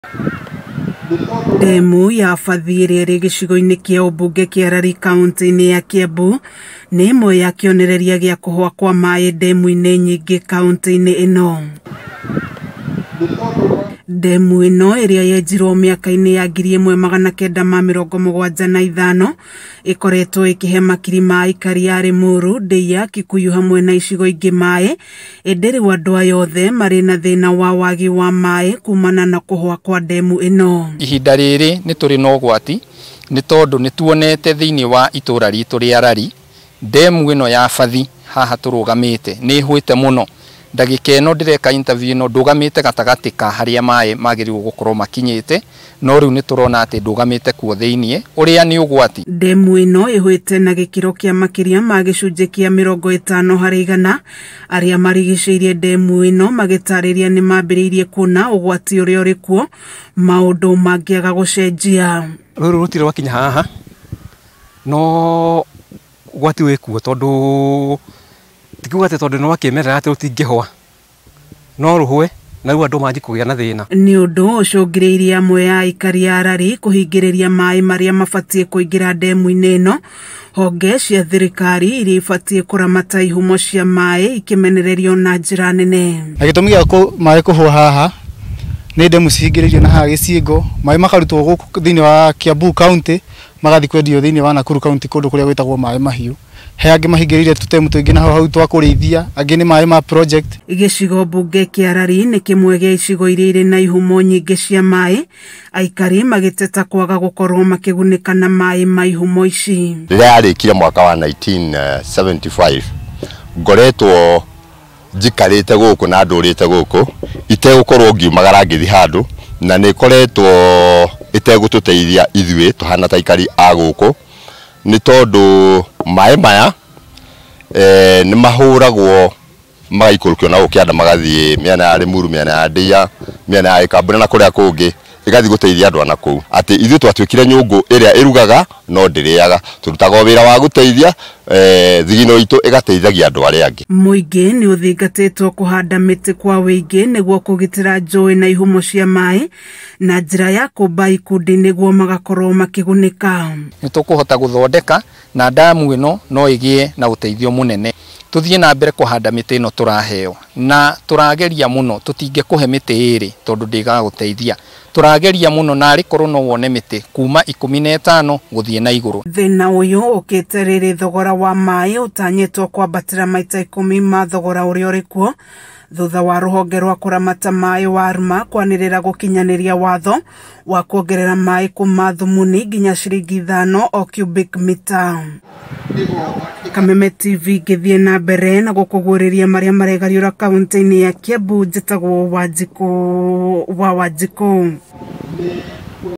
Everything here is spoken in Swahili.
Demu ya Fathi ĩrĩa ĩrĩ gĩcigo-inĩ kĩa ũmbunge kĩa Rari kaunti-inĩ ya Kiambu nĩ ĩmwe ya kĩonereria gĩa kũhwa kwa maĩ demu-inĩ nyingĩ kaunti-inĩ ĩno. Demu ĩno ĩrĩa yenjirwo mĩaka-inĩ ya 1975 ĩkoretwo ĩkĩhe makiri ma aikari a Limuru, Ndeia, Kikuyu hamwe na icigo ingĩ maĩ, ĩndĩ rĩu andũ aya othe marĩ na thĩna wa wagi wa maĩ kumana na kũhwa kwa demu ĩno. Ihinda rĩrĩ nĩ tũrĩ na ũgwati nĩ tondũ nĩ tuonete thĩinĩ wa itũra ritũ rĩa Rari demu ĩno ya Fathi haha tũrũgamĩte nĩ hwĩte mũno. Ndagĩka ĩno ndĩreka interview ĩno ndũgamĩte gatagatĩ ka harĩa maĩ magĩrĩirwo gũkorwo makinyĩte, no rĩu nĩ tũrona atĩ ndũgamĩte kuo thĩinĩ ũrĩa nĩ ũgwati. Demu ĩno ĩhwĩte na gĩkĩro kĩa makĩria ma gĩcunjĩ kĩa 50 harĩ igana. Arĩa marigicĩirie demu ĩno magĩtarĩria nĩ mambĩrĩirie kuona ũgwati ũrĩa ũrĩ kuo, maũndũ mangĩaga gũcenjia. Rũrũ rũtirĩ rwakinya haha no ũgwati wĩ kuo tondũ tikuga tondũ no wakĩmerera atĩ ũtingĩhwa no rũhwe na rĩu andũ manji kũgĩa na thĩna. Nĩ ũndũ ũcũngĩrĩirie amwe ya aikari a Rari kũhingĩrĩria maĩ marĩa mabatiĩ kũingĩra demu-inĩ ĩno. Honge cia thirikari iria ibatiĩ kũramata ihumo cia maĩ ikĩmenererio na njĩra nene. Na gĩtũmi gĩa maĩ kũhwa haha nĩ demu cihingĩrĩirio na haha Gĩciĩngo, maĩ makarutwo gũkũ thĩinĩ wa Kiambu County magathi kwendio thĩinĩ wa Nakuru County kũndũ kũrĩa gwĩtagwo maĩ mahiũ. He angĩ mahingĩrĩirie tũtemu tũingĩ na hau twa kũrĩithia, angĩ nĩ maĩ ma project. Gĩcigo mbunge kĩa Rari nĩ kĩmwe gĩa icigo iria irĩ na ihumo nyingĩ cia maĩ, aikari magĩteta kwaga gũkorwo makĩgunĩka na maĩ ma ihumo ici. Rĩrĩa yarĩkire mwaka wa 1975 ngoretwo njikarĩte gũkũ na ndũrĩte gũkũ itegũkorwo ngiumagara ngĩthi handũ, na nĩ ĩkoretwo ĩtegũtũteithia ithuĩ tũhana ta aikari a gũkũ nĩ tondũ maĩ maya nĩ mahũragwo magaikũrũkio na gũkĩanda magathiĩ mĩena ya Limuru, mĩena ya Ndeia, mĩena ya Ikambũra na kũrĩa kũngĩ ĩgathi gũteithia andũ ana kũu. Atĩ ithuĩ twatuĩkire nyũngũ ĩrĩa ĩrugaga no ndĩrĩaga, tũrutaga wĩra wa gũteithia thigino itũ ĩgateithagia andũ arĩa angĩ. Mũingĩ nĩ ũthingatĩtwo kũhanda mĩtĩ kwa wĩingĩ nĩguo kũgitĩra njũĩ na ihumo cia maĩ na njĩra ya kũmba ikundi nĩguo magakorwo makĩgunĩka. Nĩ tũkũhota gũthondeka na damu ĩno no ĩgĩe na ũteithio mũnene. Tuthiĩ na mbere kũhanda mĩtĩ ĩno tũraheo na tũrageria mũno, tũtingĩkũhe mĩtĩ ĩrĩ tondũ ndĩgagũteithia. Tũrageria mũno na arĩ korwo no wone mĩtĩ kuma 15 gũthiĩ na igũrũ. Thĩna ũyũ ũkĩte rĩrĩ thogora wa maĩ ũtanyĩtwo kwambatĩra maita 10 ma thogora ũrĩa ũrĩ kuo thutha wa rũhonge rwa kũramata maĩ wa Arma kwanĩrĩra gũkinyanĩria watho wa kuongerera maĩ kuma thumuni nginya ciringi 5 o cubic meter. Kameme TV gĩthiĩ na mbere na gũkũguũrĩria marĩa maregariũra kaunti-inĩ ya Kiambu. Njĩtagwo Wanjikũ wa Wanjikũ.